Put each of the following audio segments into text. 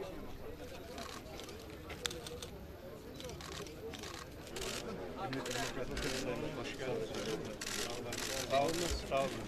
Sağ olun. Sağ olun.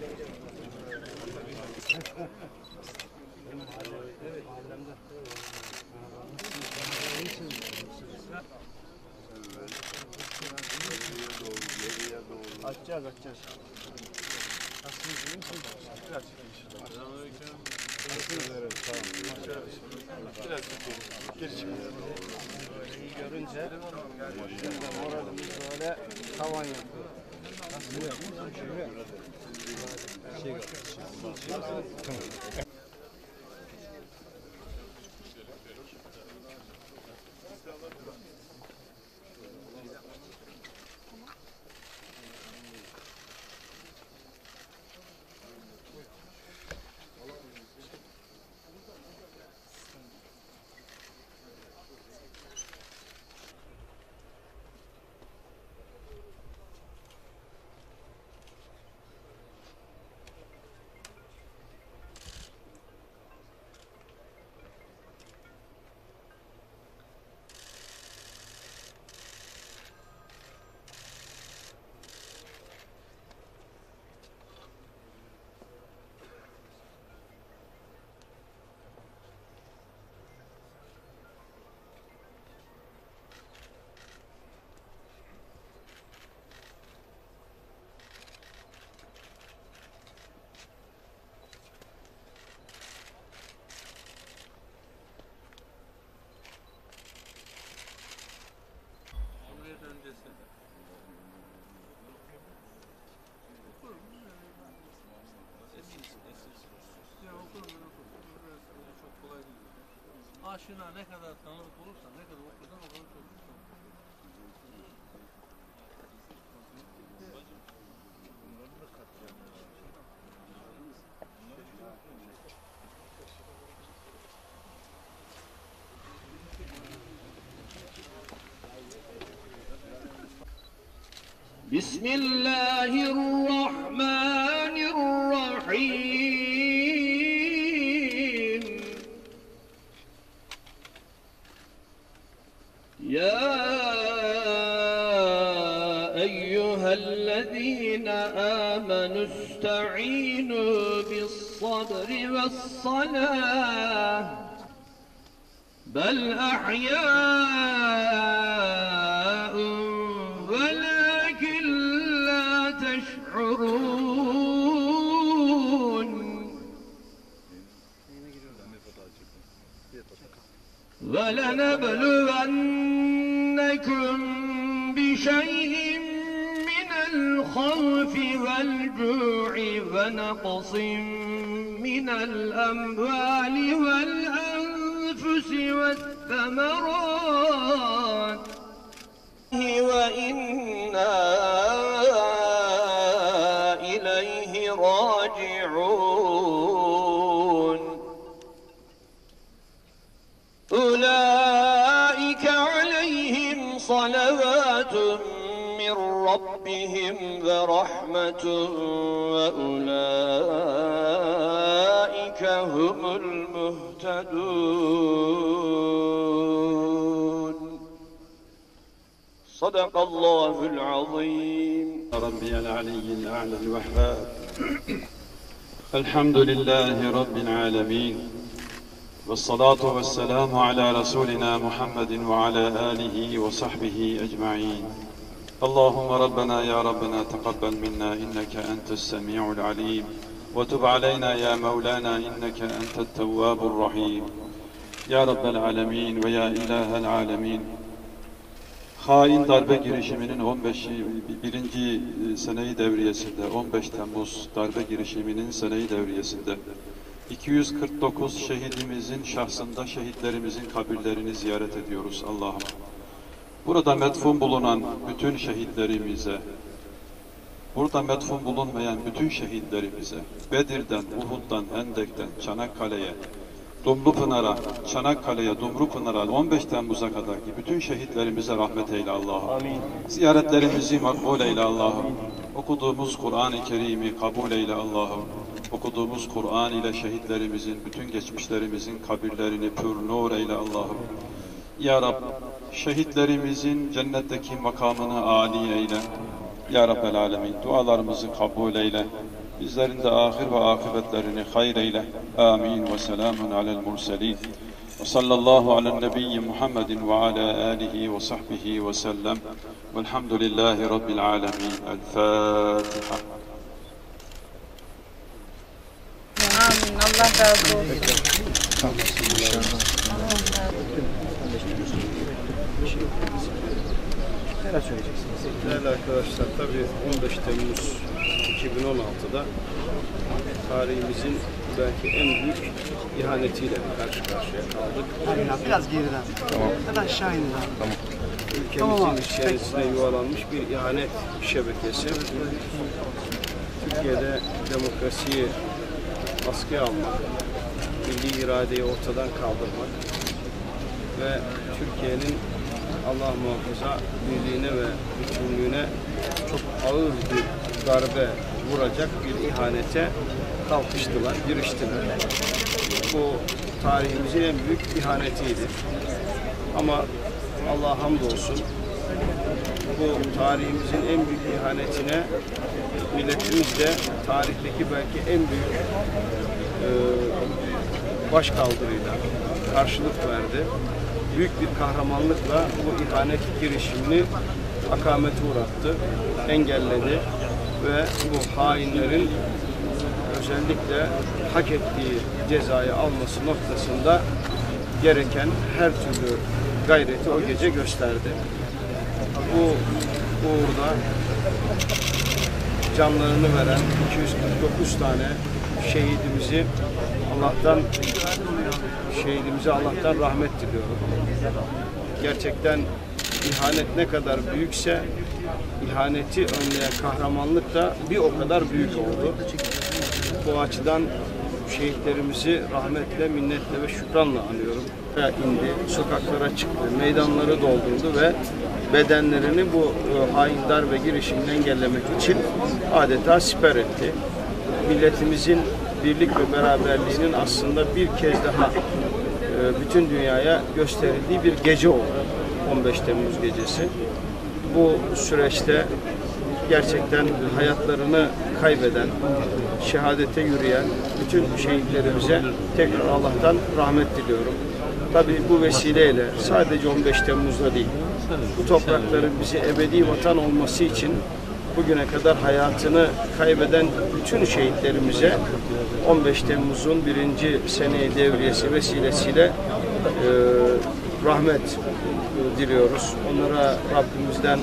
Açacağız. Nasılsınız, iyi misiniz? Biraz çekin. Selamünaleyküm. Nasılsınız? Sağ olun. Biraz çekin. Geri çıkın. İyi görünce moralimiz böyle tavan yapıyor. Nasıl? Aşina ne kadar tanıdık olursa, ne kadar okursan o kadar çok. Bismillahirrahmanirrahim. Ya eyyühellezîne âmenü ista'înû bis-sabri ve's-salâh bel ahyâ'un velâkin lâ teş'urûn. وَلَنَبْلُوَنَّكُمْ بِشَيْءٍ مِّنَ الْخَوْفِ وَالْجُوعِ وَنَقْصٍ مِّنَ الْأَمْوَالِ وَالْأَنفُسِ وَالثَّمَرَاتِ وَإِنَّا إِلَيْهِ راجعون. أولئك عليهم صلوات من ربهم ورحمة وأولئك هم المهتدون. صدق الله العظيم. ربي العلي الأعلى الوهاب. الحمد لله رب العالمين. والصلاة والسلام على رسولنا محمد وعلى آله وصحبه أجمعين. اللهم ربنا يا ربنا تقبل منا إنك أنت السميع العليم وتب علينا يا مولانا إنك أنت التواب الرحيم. Ya Rabbel Alemin ve Ya İlahel Alemin. Hain darbe girişiminin 1. seneyi devriyesinde, 15 Temmuz darbe girişiminin seneyi devriyesinde 249 şehidimizin şahsında şehitlerimizin kabirlerini ziyaret ediyoruz Allah'ım. Burada metfun bulunan bütün şehitlerimize, burada metfun bulunmayan bütün şehitlerimize, Bedir'den, Uhud'dan, Hendek'ten, Çanakkale'ye, Dumlupınar'a, Çanakkale'ye, Dumlupınar'a, 15 Temmuz'a kadarki bütün şehitlerimize rahmet eyle Allah'ım. Ziyaretlerimizi makbul eyle Allah'ım. Okuduğumuz Kur'an-ı Kerim'i kabul eyle Allah'ım. okuduğumuz Kur'an ile şehitlerimizin, bütün geçmişlerimizin kabirlerini pür nur eyle Allah'ım. Ya Rab, şehitlerimizin cennetteki makamını âli eyle. Ya Rabbel Alemin, dualarımızı kabul eyle. Bizlerin de ahir ve akıbetlerini hayır eyle. Amin ve selamun alel murselin. Ve sallallahu alen nebiyyi Muhammedin ve ala alihi ve sahbihi ve sellem. Velhamdülillahi Rabbil alemin. El Fatiha. Amin. Allah razı olsun. Neler söyleyeceksiniz? Değerli arkadaşlar, tabii 15 Temmuz 2016'da tarihimizin belki en büyük ihanetiyle karşı karşıya kaldık. Biraz geriden. Tamam. Ya da aşağı inin. Tamam. Ülkemizin içerisine yuvalanmış bir ihanet şebekesi. Türkiye'de demokrasiyi askıya almak, milli iradeyi ortadan kaldırmak ve Türkiye'nin Allah muhafaza birliğine ve bütünlüğüne çok ağır bir darbe vuracak bir ihanete kalkıştılar, giriştiler. Bu tarihimizin en büyük ihanetiydi. Ama Allah'a hamdolsun bu tarihimizin en büyük ihanetine milletimiz de tarihteki belki en büyük başkaldırıyla karşılık verdi. Büyük bir kahramanlıkla bu ihanet girişimini akamete uğrattı, engelledi ve bu hainlerin özellikle hak ettiği cezayı alması noktasında gereken her türlü gayreti o gece gösterdi. Bu uğurda canlarını veren 249 tane şehidimize Allah'tan rahmet diliyorum. Gerçekten ihanet ne kadar büyükse ihaneti önleyen kahramanlık da bir o kadar büyük oldu. Bu açıdan şehitlerimizi rahmetle, minnetle ve şükranla anıyorum. İndi, sokaklara çıktı, meydanları doldurdu ve bedenlerini bu hain darbe girişimini engellemek için adeta siper etti. Milletimizin birlik ve beraberliğinin aslında bir kez daha bütün dünyaya gösterildiği bir gece oldu. 15 Temmuz gecesi. Bu süreçte gerçekten hayatlarını kaybeden, şehadete yürüyen bütün şehitlerimize tekrar Allah'tan rahmet diliyorum. Tabii bu vesileyle sadece 15 Temmuz'da değil, bu toprakların bize ebedi vatan olması için bugüne kadar hayatını kaybeden bütün şehitlerimize 15 Temmuz'un 1. sene devriyesi vesilesiyle rahmet diliyoruz. Onlara Rabbimizden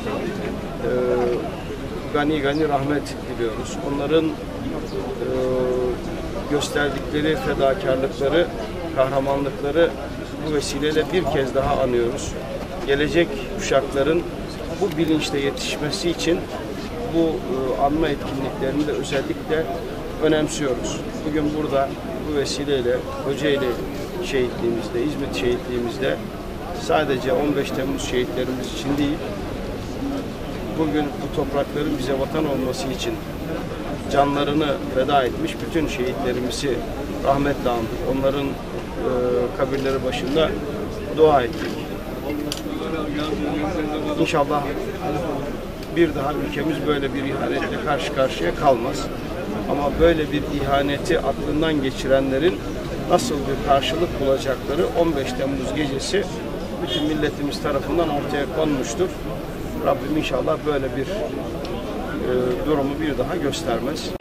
gani gani rahmet diliyoruz. Onların gösterdikleri fedakarlıkları, kahramanlıkları bu vesileyle bir kez daha anıyoruz. Gelecek kuşakların bu bilinçle yetişmesi için bu anma etkinliklerini de özellikle önemsiyoruz. Bugün burada bu vesileyle Kocaeli şehitliğimizde, İzmit şehitliğimizde sadece 15 Temmuz şehitlerimiz için değil, bugün bu toprakların bize vatan olması için canlarını feda etmiş bütün şehitlerimizi rahmetle andık. Onların kabirleri başında dua ettik. İnşallah bir daha ülkemiz böyle bir ihanetle karşı karşıya kalmaz. Ama böyle bir ihaneti aklından geçirenlerin nasıl bir karşılık bulacakları 15 Temmuz gecesi bütün milletimiz tarafından ortaya konmuştur. Rabbim inşallah böyle bir durumu bir daha göstermez.